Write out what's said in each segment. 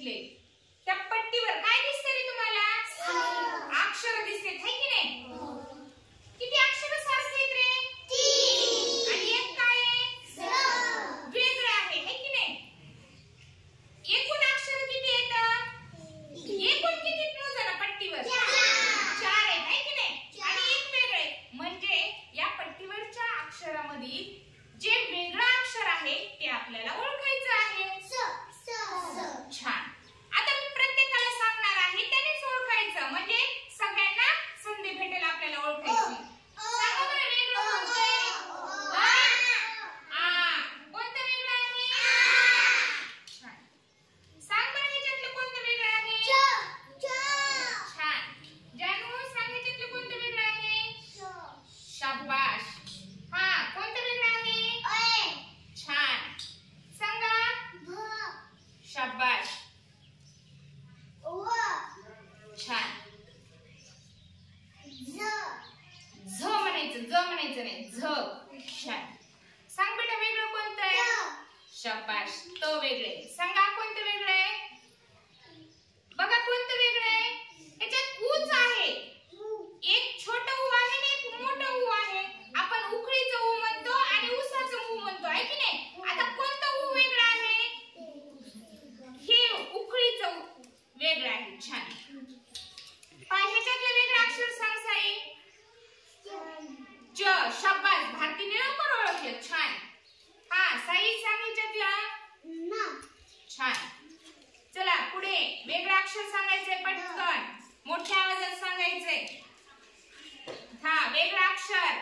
घेतले, त्या पट्टीवर काय दिसते रे तुम्हाला? अक्षर दिसते, है की नाही? किती अक्षर सारखे आहेत रे? 3. आणि एक काय आहे? वेगळं आहे, है की नाही? एकूण अक्षर किती आहेत? एकूण किती मोजा ना पट्टीवर? 4 आहेत, है की नाही? आणि एक वेगळं आहे, म्हणजे या पट्टीवरच्या अक्षरामध्ये जे वेगळं अक्षर आहे ते आपल्याला ओळखायचं आहे. छान. आता मी प्रत्येकाला सांगणार आहे, त्यानेच ओळखायचं, म्हणजे सगळ्यांना संधी भेटेल आपल्याला ओळखायची. सांगा बरं, वेगळं कोणतं आहे? कोणतं वेगळं आहे? छान. सांग बरं, ह्याच्यातलं कोणतं वेगळं आहे? छान. जानू, सांग ह्याच्यातलं कोणतं वेगळं आहे? शाबाश. हा, कोणतं वेगळं आहे? छान. सांगा. शाबाश. छान. झ म्हणायचं, ज म्हणायचं नाही, झ. छान. सांग बेटा, वेगळं कोणतं आहे? शाबाश. तो वेगळे. सांगा, कोणतं वेगळं आहे? बघा, कोणतं वेगळं आहे? याच्यात ऊच आहे. एक छोटं ऊ आहे आणि एक मोठं ऊ आहे. आपण उखळीचं ऊ म्हणतो आणि ऊसाचं ऊ म्हणतो, आहे की नाही? आता कोणतं ऊ वेगळं आहे? हे उखळीचं ऊ वेगळं आहे. छान. ह्याच्यातलं वेगळं अक्षर सांग साई. च. शाबास. भारतीने लवकर ओळखलं. छान. हा, साई सांग ह्याच्यातलं. छान. चला पुढे वेगळं अक्षर सांगायचंय, पटकन मोठ्या आवाजात सांगायचंय. हा, वेगळं अक्षर.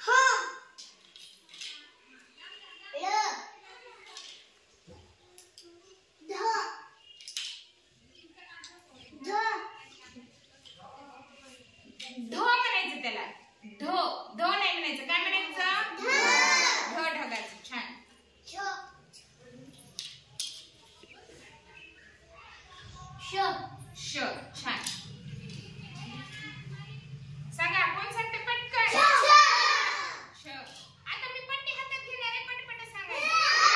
ढ म्हणायचं त्याला. ढ. ढ नाही म्हणायचं. काय म्हणायचं? ढ. ढगाचं. छान. श. छान. सांगा, कोण सांगते पटकन? श. आता मी पट्टी हातात घेणार आहे, पटपट सांगायचं.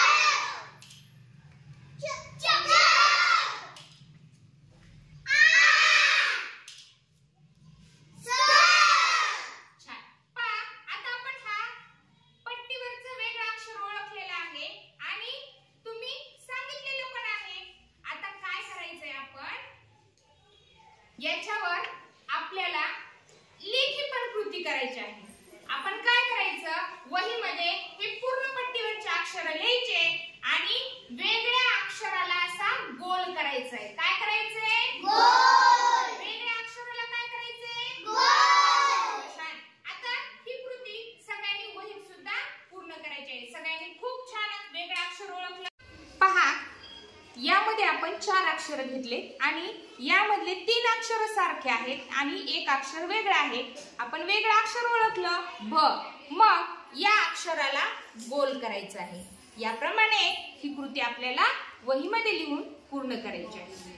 याच्यावर आपल्याला लेखी पण कृती करायची आहे. आपण काय करायचं? वहीमध्ये हे पूर्ण पट्टीवरचे अक्षर लिहायचे आणि वेगळ्या अक्षराला असा गोल करायचा आहे. काय करायचंय? गोल. वेगळ्या अक्षराला काय करायचंय? गोल. छान. आता ही कृती सगळ्यांनी वहीत सुद्धा पूर्ण करायची आहे. सगळ्यांनी खूप छान वेगळं अक्षर ओळखलं. पहा, यामध्ये आपण 4 अक्षर घेतले आणि यामधले 3 अक्षर सारखे आहेत आणि एक अक्षर वेगळं आहे. आपण वेगळं अक्षर ओळखलं, भ. मग या अक्षराला गोल करायचं आहे. याप्रमाणे ही कृती आपल्याला वहीमध्ये लिहून पूर्ण करायची आहे.